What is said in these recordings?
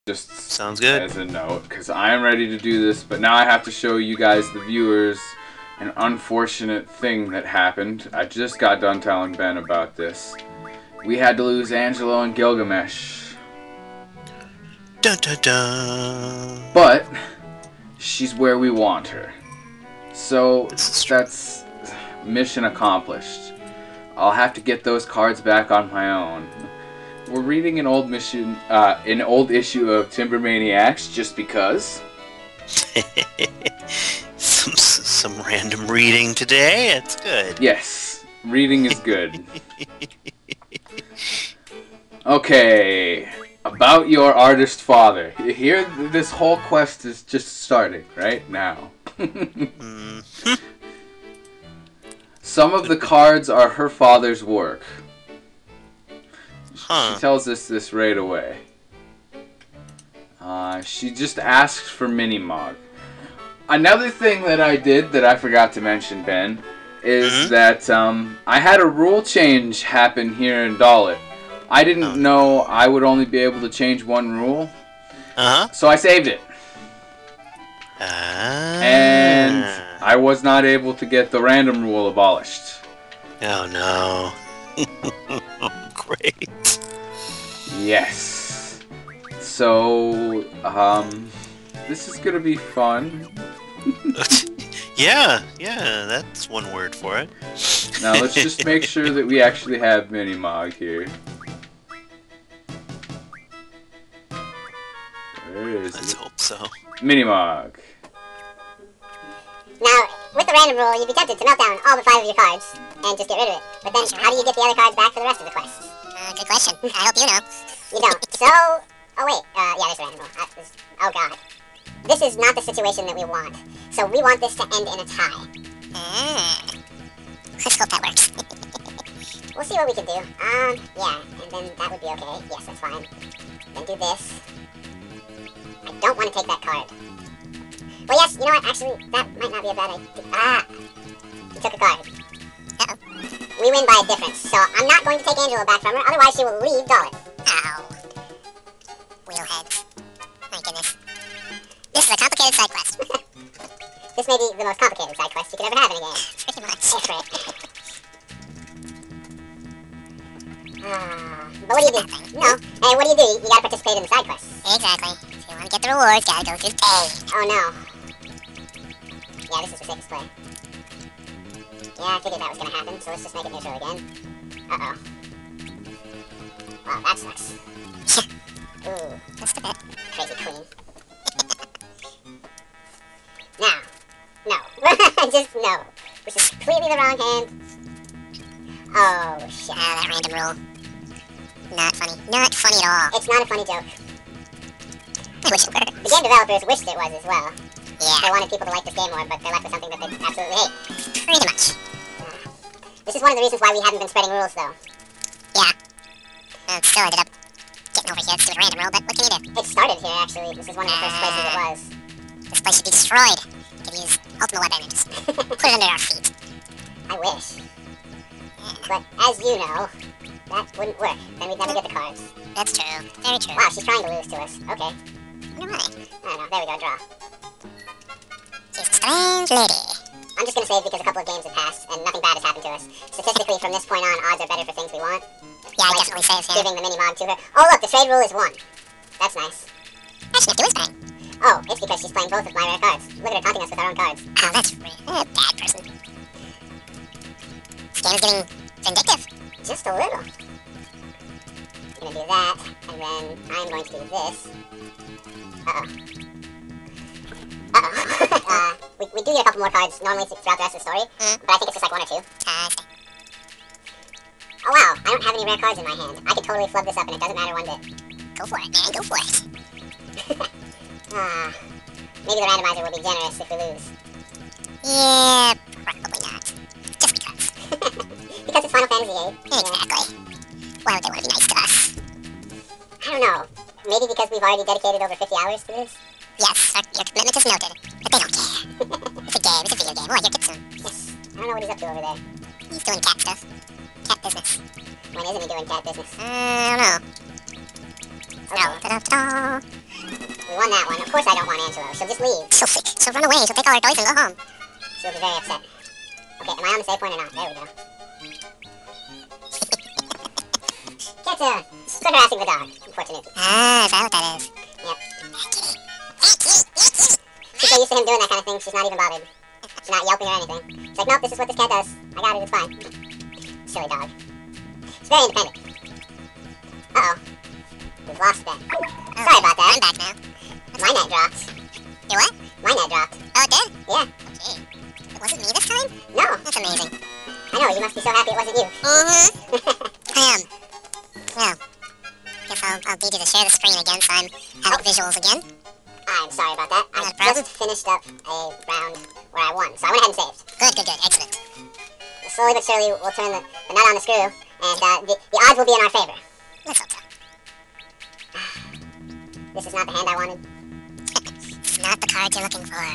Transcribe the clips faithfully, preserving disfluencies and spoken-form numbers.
Just sounds good. As a note, because I am ready to do this, but now I have to show you guys, the viewers, an unfortunate thing that happened. I just got done telling Ben about this. We had to lose Angelo and Gilgamesh. Dun dun dun. But she's where we want her. So that's mission accomplished. I'll have to get those cards back on my own. We're reading an old mission, uh, an old issue of Timber Maniacs, just because. some some random reading today. It's good. Yes, reading is good. Okay, about your artist father. Here, this whole quest is just starting right now. mm-hmm. Some of the cards are her father's work. Huh. She tells us this right away. Uh, she just asks for Minimog. Another thing that I did that I forgot to mention, Ben, is mm-hmm. that um, I had a rule change happen here in Dalit. I didn't oh. know I would only be able to change one rule. Uh-huh. So I saved it. Ah. And I was not able to get the random rule abolished. Oh no. Great. Yes. So, um, this is gonna be fun. yeah, yeah, that's one word for it. Now let's just make sure that we actually have Minimog here. Where is Let's it? hope so. Minimog. Now, with the random rule, you'd be tempted to melt down all but five of your cards and just get rid of it. But then, how do you get the other cards back for the rest of the quest? Uh, good question. I hope you know. You don't. So, oh wait, uh, yeah, there's a random rule. Uh, this, oh god. This is not the situation that we want. So we want this to end in a tie. Ah. Let's hope that works. We'll see what we can do. Um, yeah, and then that would be okay. Yes, that's fine. Then do this. I don't want to take that card. Well, yes, you know what? Actually, that might not be a bad idea. Ah! You took a card. Uh-oh. We win by a difference, so I'm not going to take Angela back from her, otherwise she will leave Dalit. Ow. Wheelheads. My goodness. This is a complicated side quest. This may be the most complicated side quest you could ever have in a game. Pretty much. That's right. uh, but what do you do? No. Hey, what do you do? You gotta participate in the side quests. Exactly. If you want to get the rewards, gotta go through pain. Oh no. Yeah, this is the safest play. Yeah, I figured that was gonna happen, so let's just make it neutral again. Uh-oh. Wow, that sucks. Ooh, just a bit. Crazy queen. Now. No. Just no. This is completely the wrong hand. Oh, shit. Ah, that random rule. Not funny. Not funny at all. It's not a funny joke. I wish it were. The game developers wished it was as well. Yeah. They wanted people to like this game more, but they're left with something that they absolutely hate. Pretty much. Uh, this is one of the reasons why we haven't been spreading rules, though. Yeah. Uh, still ended up getting over here to do a random rule, but what can you do? It started here, actually. This is one of the first places it was. This place should be destroyed. We could use Ultima Weapon and just put it under our feet. I wish. Yeah. But as you know, that wouldn't work. Then we'd never get the cards. That's true. Very true. Wow, she's trying to lose to us. Okay. I wonder why. I don't know. There we go. Draw. She's a strange lady. I'm just gonna save because a couple of games have passed and nothing bad has happened to us. Statistically, from this point on, odds are better for things we want. Yeah, like I definitely save him. Giving the Minimog to her. Oh look, the trade rule is one. That's nice. Actually, do his thing. Oh, it's because she's playing both of my rare cards. Look at her taunting us with our own cards. Oh, that's real. Uh, bad person. This game is getting vindictive. Just a little. I'm gonna do that, and then I'm going to do this. Uh-oh. Uh-oh. uh, we, we do get a couple more cards normally throughout the rest of the story, mm. but I think it's just like one or two. Uh, oh wow, I don't have any rare cards in my hand. I could totally flub this up and it doesn't matter one bit. Go for it, man, go for it. Ah, maybe the randomizer will be generous if we lose. Yeah, probably not. Just because. Because it's Final Fantasy eight. Exactly. Why would they want to be nice to us? I don't know. Maybe because we've already dedicated over fifty hours to this? Yes, our, your commitment is noted. But they don't care. It's a game, it's a video game. Oh, your Kitsune. Yes. I don't know what he's up to over there. He's doing cat stuff. Cat business. When isn't he doing cat business? Uh, I don't know. Okay. Da, da, da, da. We won that one. Of course I don't want Angelo. She'll just leave. She'll, she'll run away. She'll take all her toys and go home. She'll be very upset. Okay, am I on the save point or not? There we go. Get to... Quit harassing the dog, unfortunately. Ah, is that what that is? Yep. She's so used to him doing that kind of thing, she's not even bothered. She's not yelping or anything. She's like, nope, this is what this cat does. I got it, it's fine. Silly dog. She's very independent. Uh-oh. We've lost Ben. Oh, sorry about that. I'm back now. My net dropped. Your what? My net dropped. Oh, it did? Yeah. Okay. It wasn't me this time? No. That's amazing. I know, you must be so happy it wasn't you. Mm-hmm. I am. Well, guess I'll, I'll need you to share the screen again so I'm having oh. visuals again. I'm sorry about that. I just finished up a round where I won, so I went ahead and saved. Good, good, good. Excellent. Slowly but surely, we'll turn the, the nut on the screw, and uh, the, the odds will be in our favor. Let's hope so. This is not the hand I wanted. This is not the card you're looking for.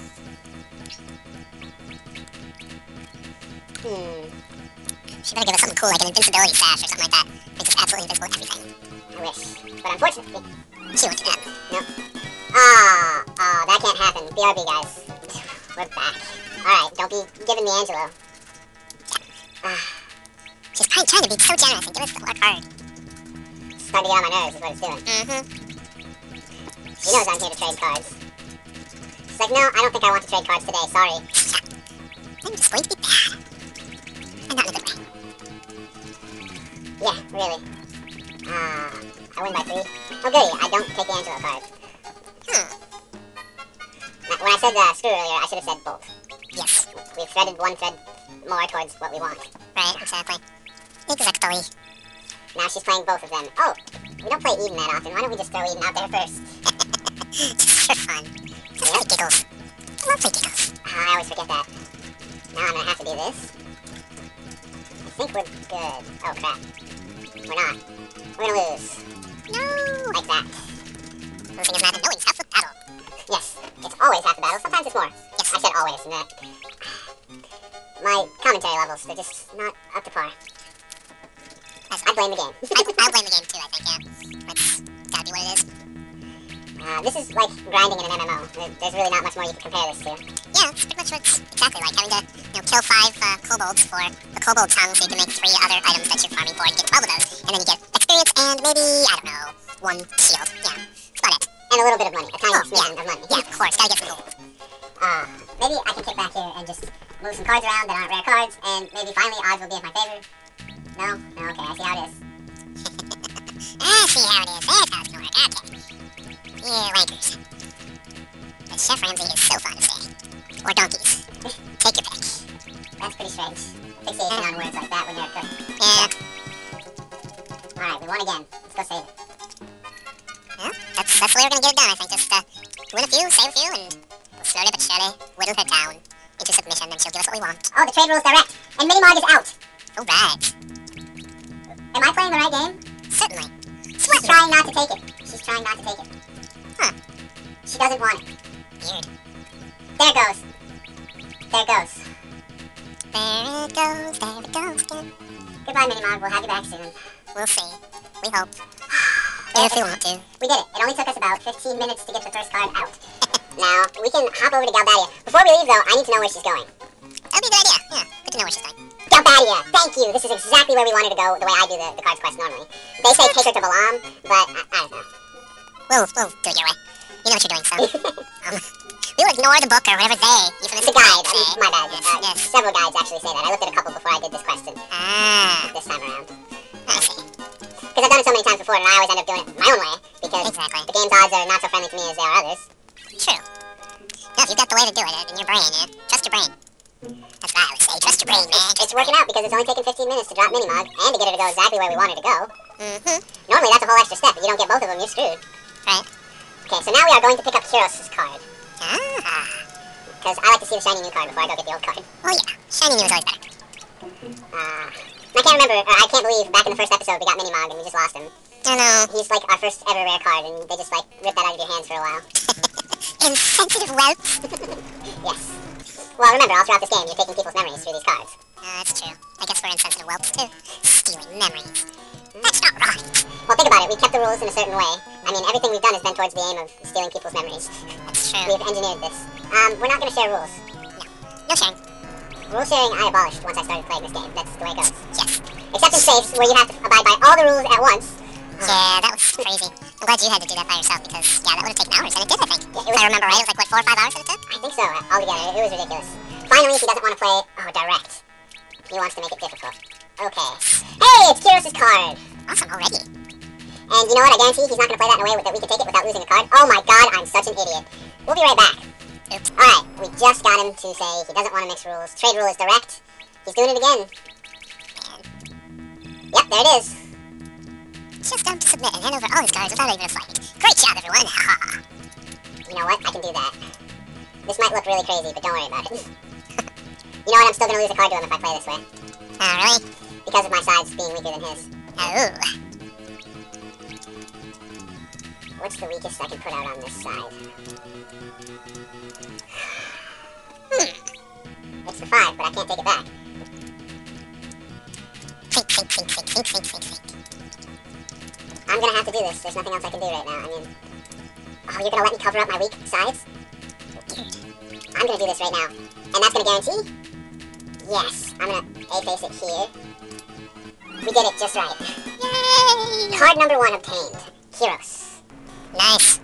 Hmm. She better give us something cool, like an invincibility sash or something like that. Makes us absolutely invisible to everything. I wish. But unfortunately, she won't do that. Nope. Ah, oh, that can't happen. B R B, guys. We're back. Alright, don't be giving me Angelo. Yeah. Ah. She's trying, trying to be so generous and give us the luck card. It's starting to get on my nerves, is what it's doing. Mm-hmm. She knows I'm here to trade cards. She's like, no, I don't think I want to trade cards today, sorry. I'm just going to be bad. And not in a good way. Yeah, really. Ah, uh, I win by three. Oh goody, I don't take the Angelo card. Hmm. Now, when I said uh, screw earlier, I should have said bolt. Yes. We've threaded one thread more towards what we want. Right, exactly. Exactly. Now she's playing both of them. Oh, we don't play Eden that often. Why don't we just throw Eden out there first? Just for fun. Just for giggles. Lovely giggles. Uh, I always forget that. Now I'm gonna have to do this. I think we're good. Oh crap. We're not. We're gonna lose. No! Like that. Losing is not a knowing's half the battle. Yes, it's always half the battle. Sometimes it's more. Yes, I said always, and that. My commentary levels, they're just not up to par. I blame the game. I, I blame the game too, I think, yeah. That's gotta be what it is. Uh, this is like grinding in an M M O. There's really not much more you can compare this to. Yeah, it's pretty much what it's exactly like. Having to, you know, kill five uh, kobolds for the kobold tongue so you can make three other items that you're farming for and get twelve of those. And then you get experience and maybe, I don't know, one shield. Yeah, that's about it. And a little bit of money. A tiny oh, smidgen yeah. of money. Yeah, of course. Gotta get some gold. Uh, maybe I can kick back here and just move some cards around that aren't rare cards, and maybe finally odds will be in my favor. No? No, okay, I see how it is. I see how it is. That's how it's going to work. Okay. Yeah, wankers. But Chef Ramsay is so fond of saying. Or donkeys. Take your pick. That's pretty strange. Fixation on words like that when you're a cook. Yeah. Alright, we won again. Let's go save it. Well, that's, that's the way we're going to get it done, I think. Just uh, win a few, save a few, and we'll slowly but surely whittle her down into submission, and she'll give us what we want. Oh, the trade rule's direct. And Minimog is out. Alright. Am I playing the right game? Certainly. She's trying not to take it. She's trying not to take it. Huh. She doesn't want it. Weird. There it goes. There it goes. There it goes. There it goes again. Goodbye, Minimog. We'll have you back soon. We'll see. We hope. If we want to. We did it. It only took us about fifteen minutes to get the first card out. Now, we can hop over to Galbadia. Before we leave, though, I need to know where she's going. That'd be a good idea. Yeah, good to know where she's going. Galbadia! Thank you! This is exactly where we wanted to go, the way I do the, the cards quest normally. They say take her to Balam, but I, I don't know. We'll, we'll do it your way. You know what you're doing, so. um, we'll ignore the book or whatever they, euphemistic the guide, say. My bad. Yes, uh, yes. Several guides actually say that. I looked at a couple before I did this question. Ah. This time around. I see. Because I've done it so many times before, and I always end up doing it my own way, because exactly. the game's odds are not so friendly to me as they are others. True. No, if you've got the way to do it in your brain, yeah? Trust your brain. That's what I always say. Trust your brain, man. It's, it's working out because it's only taken fifteen minutes to drop Minimog and to get her to go exactly where we want her to go. Mm-hmm. Normally that's a whole extra step. If you don't get both of them, you're screwed. Right. Okay, so now we are going to pick up Kyros' card. Ah. Because I like to see the shiny new card before I go get the old card. Oh yeah, shiny new is always better. Uh, I can't remember, or I can't believe back in the first episode we got Minimog and we just lost him. I know. He's like our first ever rare card and they just like ripped that out of your hands for a while. Insensitive whelp. Yes. Well, remember, all throughout this game, you're taking people's memories through these cards. Uh, that's true. I guess we're insensitive whelps, too. Stealing memories. That's not right. Well, think about it. We kept the rules in a certain way. I mean, everything we've done has been towards the aim of stealing people's memories. That's true. We've engineered this. Um, we're not going to share rules. No. No sharing. Rule sharing I abolished once I started playing this game. That's the way it goes. Yes. Except in safes, where you have to abide by all the rules at once. Yeah, that was crazy. I'm glad you had to do that by yourself, because, yeah, that would have taken hours, and it did, I think. Yeah, it was, if I remember right, it was like, what, four or five hours that it took? I think so, altogether. It was ridiculous. Finally, he doesn't want to play, oh, direct. He wants to make it difficult. Okay. Hey, it's Kiros' card! Awesome, already. And you know what, I guarantee he's not going to play that in a way that we can take it without losing a card. Oh my god, I'm such an idiot. We'll be right back. Oops. Alright, we just got him to say he doesn't want to mix rules. Trade rule is direct. He's doing it again. And... Yep, there it is. Just um, to submit and hand over all his cards without even a fight. Great job, everyone! Haha. You know what? I can do that. This might look really crazy, but don't worry about it. You know what? I'm still gonna lose a card to him if I play this way. Oh, really? Because of my sides being weaker than his. Oh. What's the weakest I can put out on this side? Hmm. It's the five, but I can't take it back. Think, think, think, think, think, think, think, think. I'm gonna have to do this. There's nothing else I can do right now. I mean... Oh, you're gonna let me cover up my weak sides? I'm gonna do this right now. And that's gonna guarantee? Yes. I'm gonna A-face it here. We did it just right. Yay! Card number one obtained. Kiros. Nice.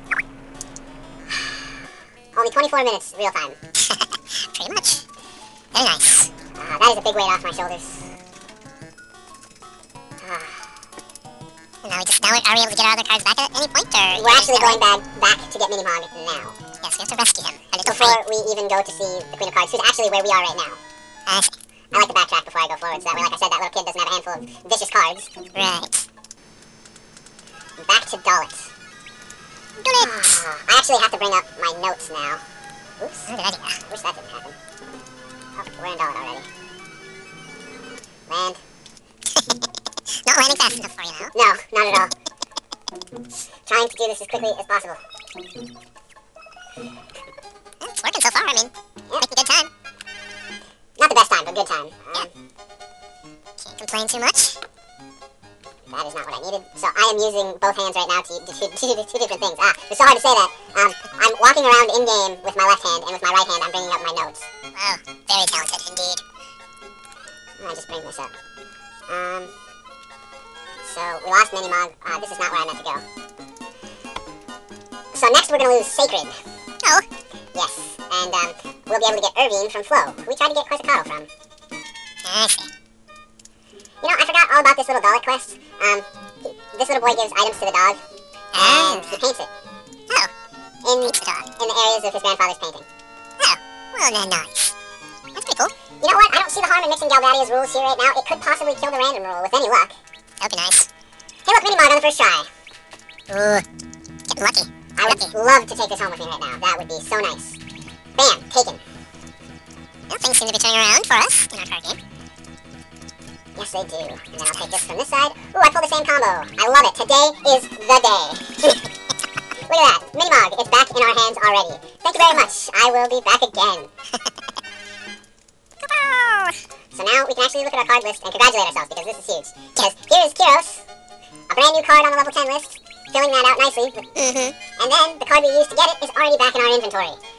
Only twenty-four minutes real time. Pretty much. Very nice. Uh, that is a big weight off my shoulders. Uh, and now we just, now are we able to get our other cards back at any point, or? We're actually going back, back to get Minimog now. Yes, we have to rescue him. And it's before free. We even go to see the Queen of Cards, who's actually where we are right now. Uh, I like to backtrack before I go forward, so that way, like I said, that little kid doesn't have a handful of vicious cards. Right. Back to Dalit. I actually have to bring up my notes now. Oops. How did I do that? I wish that didn't happen. Oh, we're in Dalit already. Land. Not landing fast enough for you now. No, not at all. Trying to do this as quickly as possible. Well, it's working so far, I mean. Yeah. Making good time. Not the best time, but good time. Um, yeah. Can't complain too much. That is not what I needed. So I am using both hands right now to, to, to, to do two different things. Ah, it's so hard to say that. Um, I'm walking around in-game with my left hand, and with my right hand I'm bringing up my notes. Wow, very talented indeed. I just bring this up. Um, so we lost Minimog. Uh, this is not where I meant to go. So next we're going to lose Sacred. Oh. Yes, and um, we'll be able to get Irvine from Flo, who we tried to get Quasicado from. I see. You know, I forgot all about this little Dalit quest. Um, he, this little boy gives items to the dog, and oh. he paints it. Oh. In, the dog. in the areas of his grandfather's painting. Oh, well then, nice. That's pretty cool. You know what? I don't see the harm in mixing Galvadia's rules here right now. It could possibly kill the random rule with any luck. That would be nice. Hey, look, Minimog on the first try. Ooh, getting lucky. I would lucky. love to take this home with me right now. That would be so nice. Bam, taken. Well, things seem to be turning around for us in our card game. Yes, they do. And then I'll take this from this side. Ooh, I pulled the same combo. I love it. Today is the day. Look at that. Minimog, it's back in our hands already. Thank you very much. I will be back again. So now we can actually look at our card list and congratulate ourselves, because this is huge. Because here is Kiros, a brand new card on the level ten list, filling that out nicely. Mm-hmm. And then the card we used to get it is already back in our inventory.